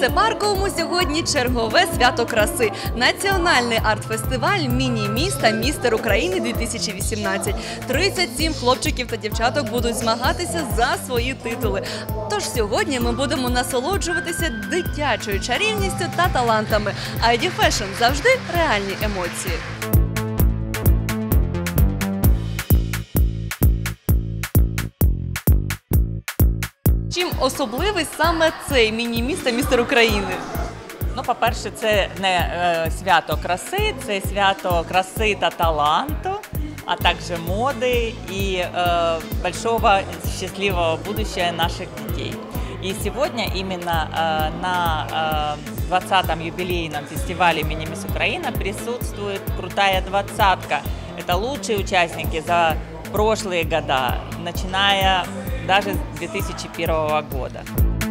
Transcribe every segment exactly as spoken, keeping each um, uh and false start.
Ліцепарковому сьогодні чергове свято краси. Національний арт-фестиваль «Міні-міс» та «Містер України дві тисячі вісімнадцять». тридцять сім хлопчиків та дівчаток будуть змагатися за свої титули. Тож сьогодні ми будемо насолоджуватися дитячою чарівністю та талантами. ай ді Fashion – завжди реальні емоції. Чим особливий саме цей міні-міс та «Містер України»? Ну, по-перше, це не е, свято краси, це свято краси та таланту, а також моды и э, большого счастливого будущего наших детей. И сегодня именно э, на э, двадцатом юбилейном фестивале «Мини-мисс Украина» присутствует крутая двадцатка. Это лучшие участники за прошлые года, начиная даже с две тысячи первого года.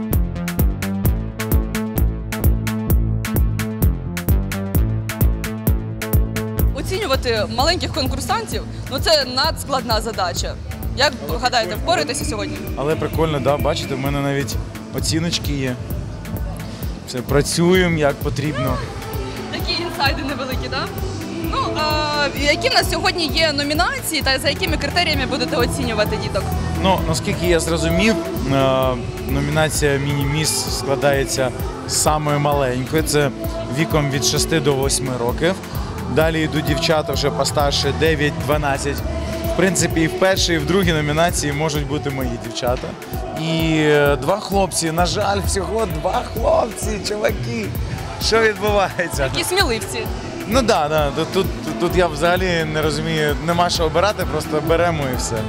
Оцінювати маленьких конкурсантів – ну це надскладна задача. Як гадаєте, впораєтеся сьогодні? Але прикольно, да, бачите, в мене навіть оціночки є. Все, працюємо як потрібно. Такі інсайди невеликі, так? Да? Ну, а які в нас сьогодні є номінації та за якими критеріями будете оцінювати діток? Ну, наскільки я зрозумів, номінація «Міні-міс» складається з самої маленької, це віком від шести до восьми років. Далі йдуть дівчата вже постарше дев'ять-дванадцять. В принципі, і в першій, і в другій номінації можуть бути мої дівчата. І два хлопці, на жаль, всього два хлопці, чуваки. Що відбувається? Такі сміливці. Ну так, да, да. Тут, тут я взагалі не розумію, нема що обирати, просто беремо і все.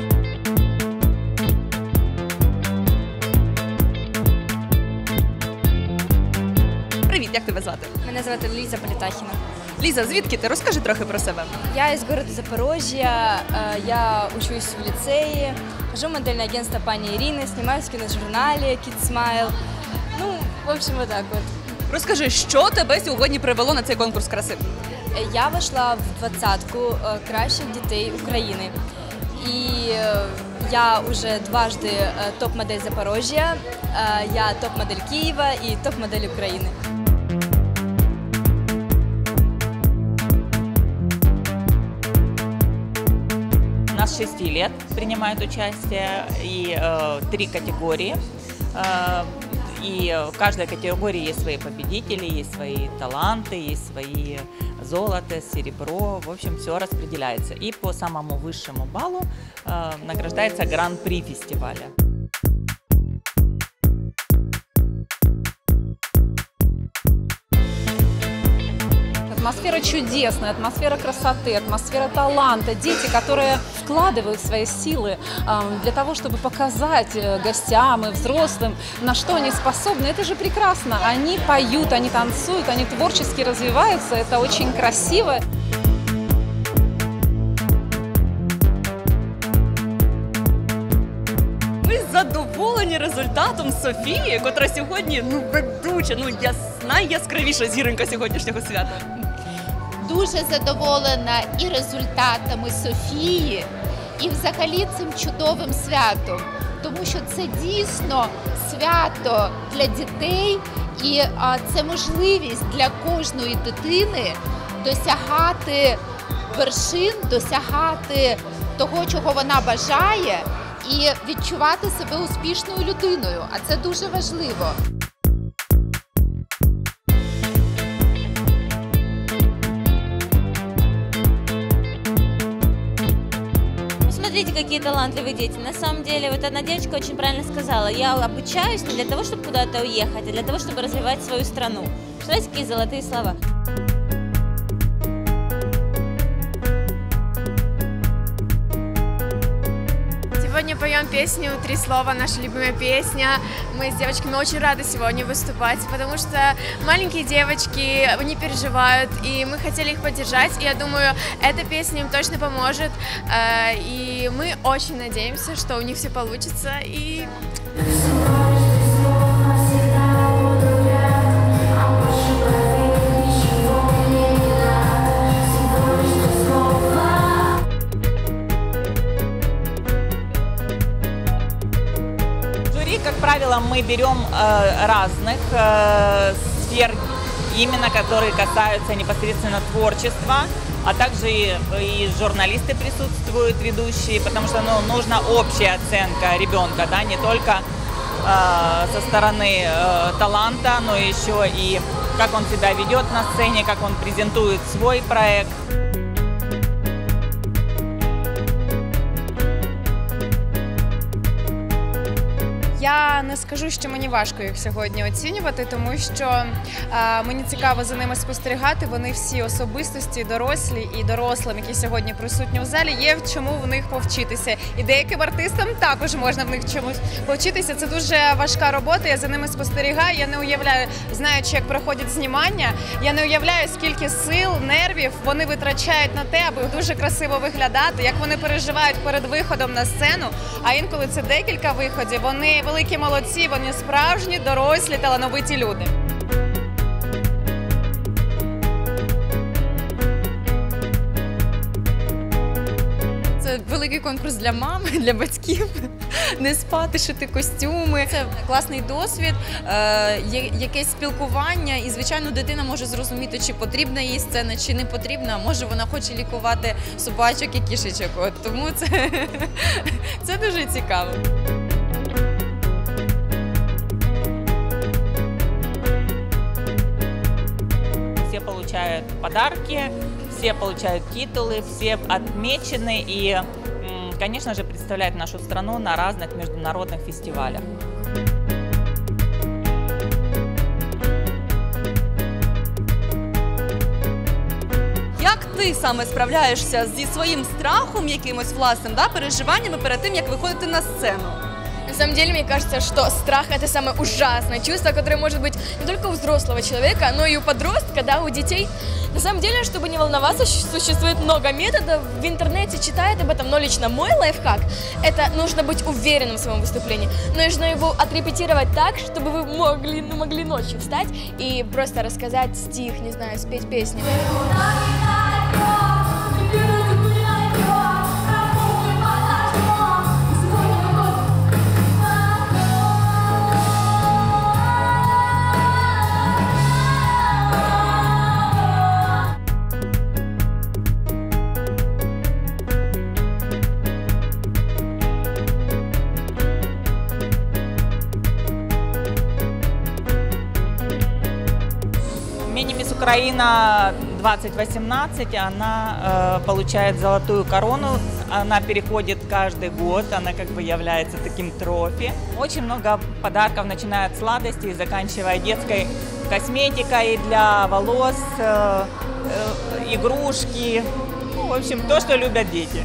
Привіт, як тебе звати? Мене звати Ліза Політахіна. Ліза, звідки ти? Розкажи трохи про себе. Я из города Запорожья, я учусь в лицее, хожу в модельное агентство пани Ирины, снимаюсь в киножурнале Kids Smile. Ну, в общем, вот так вот. Розкажи, що тебе сьогодні привело на цей конкурс краси? Я вошла в двадцатку кращих дітей України. И я уже дважды топ-модель Запорожья, я топ-модель Киева и топ-модель Украины. У нас с шести лет принимают участие, и э, три категории. Э, и в каждой категории есть свои победители, есть свои таланты, есть свои золото, серебро. В общем, все распределяется. И по самому высшему баллу э, награждается гран-при фестиваля. Атмосфера чудесная, атмосфера красоты, атмосфера таланта. Дети, которые вкладывают свои силы для того, чтобы показать гостям и взрослым, на что они способны. Это же прекрасно. Они поют, они танцуют, они творчески развиваются. Это очень красиво. Задоволені результатом Софії, котра сьогодні ну, ведуча, ну, яс, найяскравіша зіронька сьогоднішнього свята. Дуже задоволена і результатами Софії, і взагалі цим чудовим святом. Тому що це дійсно свято для дітей, і а, це можливість для кожної дитини досягати вершин, досягати того, чого вона бажає, і відчувати себе успішною людиною, а це дуже важливо. Смотрите, какие талантливые дети. На самом деле, вот одна девочка очень правильно сказала, я обучаюсь не для того, чтобы куда-то уехать, а для того, чтобы развивать свою страну. Представляете, какие золотые слова. Сегодня поем песню «Три слова», наша любимая песня. Мы с девочками очень рады сегодня выступать, потому что маленькие девочки, они переживают, и мы хотели их поддержать. И я думаю, эта песня им точно поможет. И мы очень надеемся, что у них все получится. И... Как правило, мы берем э, разных э, сфер, именно которые касаются непосредственно творчества, а также и, и журналисты присутствуют, ведущие, потому что ну, нужна общая оценка ребенка, да, не только э, со стороны э, таланта, но еще и как он себя ведет на сцене, как он презентует свой проект. Я не скажу, що мені важко їх сьогодні оцінювати, тому що е, мені цікаво за ними спостерігати. Вони всі особистості, дорослі і дорослим, які сьогодні присутні в залі, є в чому в них повчитися. І деяким артистам також можна в них чомусь повчитися. Це дуже важка робота, я за ними спостерігаю. Я не уявляю, знаючи, як проходять знімання, я не уявляю, скільки сил, нервів вони витрачають на те, аби дуже красиво виглядати, як вони переживають перед виходом на сцену, а інколи це декілька виходів. Вони великі молодці, вони справжні, дорослі, талановиті люди. Це великий конкурс для мам, для батьків. Не спати, шити костюми. Це класний досвід, якесь спілкування. І, звичайно, дитина може зрозуміти, чи потрібна їй сцена, чи не потрібна. Може, вона хоче лікувати собачок і кішечок. От, тому це, це дуже цікаво. Все получают подарки, все получают титулы, все отмечены и, конечно же, представляют нашу страну на разных международных фестивалях. Як ти саме справляєшся зі своїм страхом, якимось власним, да, переживаннями перед тим, як виходити на сцену? На самом деле, мне кажется, что страх – это самое ужасное чувство, которое может быть не только у взрослого человека, но и у подростка, да, у детей. На самом деле, чтобы не волноваться, существует много методов. В интернете читают об этом, но лично мой лайфхак – это нужно быть уверенным в своем выступлении. Нужно его отрепетировать так, чтобы вы могли, ну, могли ночью встать и просто рассказать стих, не знаю, спеть песню. Мини-мисс Украина двадцать восемнадцать, она э, получает золотую корону, она переходит каждый год, она как бы является таким трофи. Очень много подарков, начиная от сладостей, заканчивая детской косметикой для волос, э, э, игрушки, ну, в общем, то, что любят дети.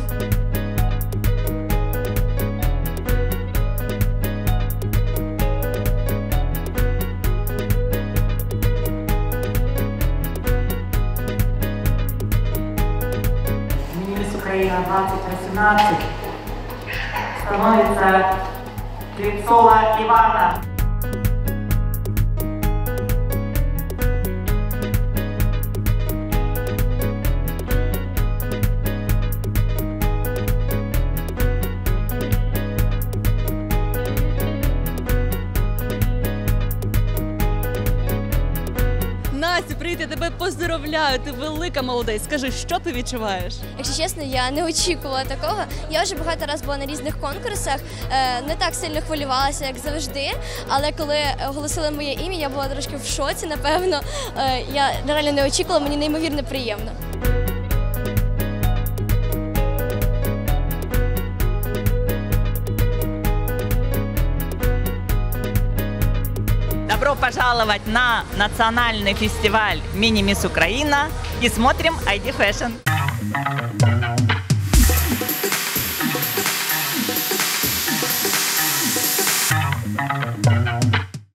Украина двадцать восемнадцать становится Клепцова Ивана. Настя, привіт, я тебе поздоровляю, ти велика молодець. Скажи, що ти відчуваєш? Якщо чесно, я не очікувала такого. Я вже багато разів була на різних конкурсах, не так сильно хвилювалася, як завжди, але коли оголосили моє ім'я, я була трошки в шоці, напевно. Я реально не очікувала, мені неймовірно приємно. Добро пожаловать на национальный фестиваль «Мини-мисс Украина» и смотрим ай ди Fashion.